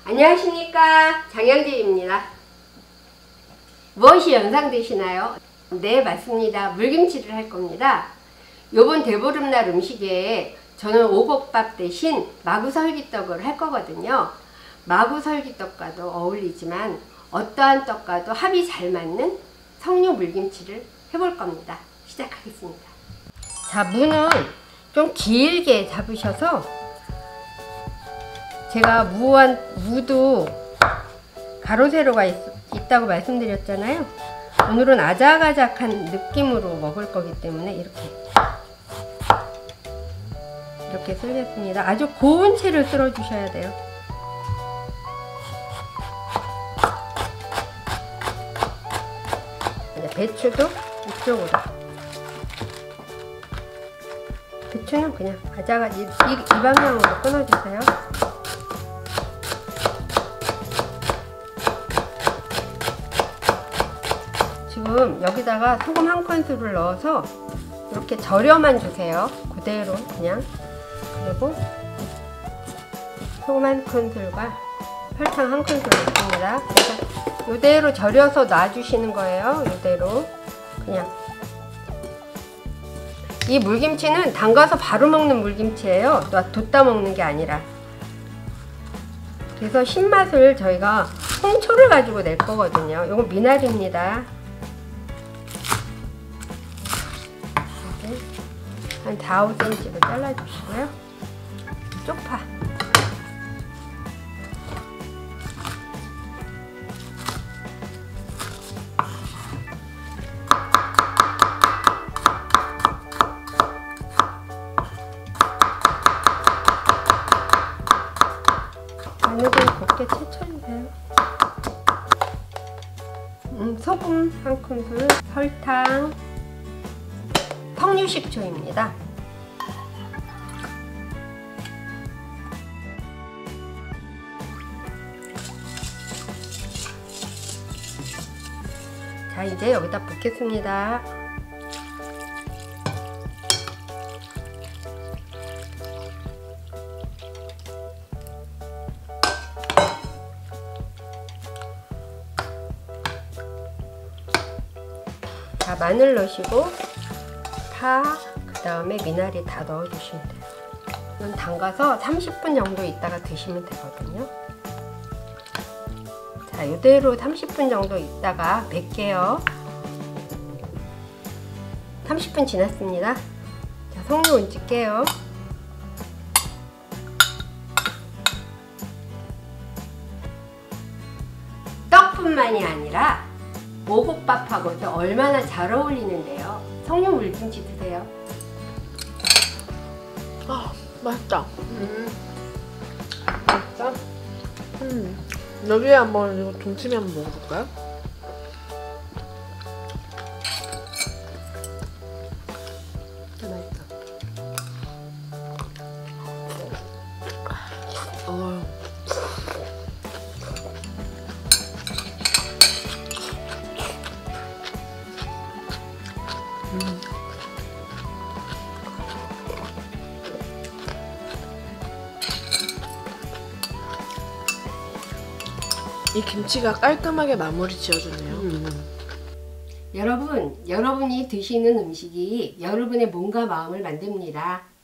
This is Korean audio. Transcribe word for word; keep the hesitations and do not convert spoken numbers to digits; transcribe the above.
안녕하십니까, 장영진입니다. 무엇이 연상되시나요? 네, 맞습니다. 물김치를 할 겁니다. 요번 대보름날 음식에 저는 오곡밥 대신 마구설기떡을 할 거거든요. 마구설기떡과도 어울리지만 어떠한 떡과도 합이 잘 맞는 석류 물김치를 해볼 겁니다. 시작하겠습니다. 자, 무는 좀 길게 잡으셔서, 제가 무한, 무도 가로 세로가 있, 있다고 말씀드렸잖아요. 오늘은 아작아작한 느낌으로 먹을 거기 때문에 이렇게 이렇게 썰겠습니다. 아주 고운 채를 썰어 주셔야 돼요. 배추도 이쪽으로. 배추는 그냥 아작아작 이, 이, 이 방향으로 끊어주세요. 지금 여기다가 소금 한 큰술을 넣어서 이렇게 절여만 주세요. 그대로 그냥. 그리고 소금 한 큰술과 설탕 한 큰술 넣습니다. 그래서 이대로 절여서 놔주시는 거예요. 이대로 그냥. 이 물김치는 담가서 바로 먹는 물김치예요. 뒀다 먹는 게 아니라. 그래서 신맛을 저희가 홍초를 가지고 낼 거거든요. 이건 미나리입니다. 한 사, 오 센티미터로 잘라주시고요. 쪽파. 마늘은 곱게 채쳐주세요. 음, 소금 한 큰술, 설탕, 석류식초입니다. 자, 이제 여기다 붓겠습니다. 자, 마늘 넣으시고 파, 그 다음에 미나리 다 넣어주시면 돼요. 이건 담가서 삼십 분 정도 있다가 드시면 되거든요. 자, 이대로 삼십 분 정도 있다가 뵐게요. 삼십 분 지났습니다. 자, 석류 얹을게요. 떡뿐만이 아니라 오곡밥하고도 얼마나 잘 어울리는데요. 석류 물김치 드세요. 아, 맛있다. 음. 맛있다. 음. 여기에 한번 이거 동치미 한번 먹어볼까요? 맛있다. 어. 음. 이 김치가 깔끔하게 마무리 지어주네요. 음. 여러분, 여러분이 드시는 음식이 여러분의 몸과 마음을 만듭니다.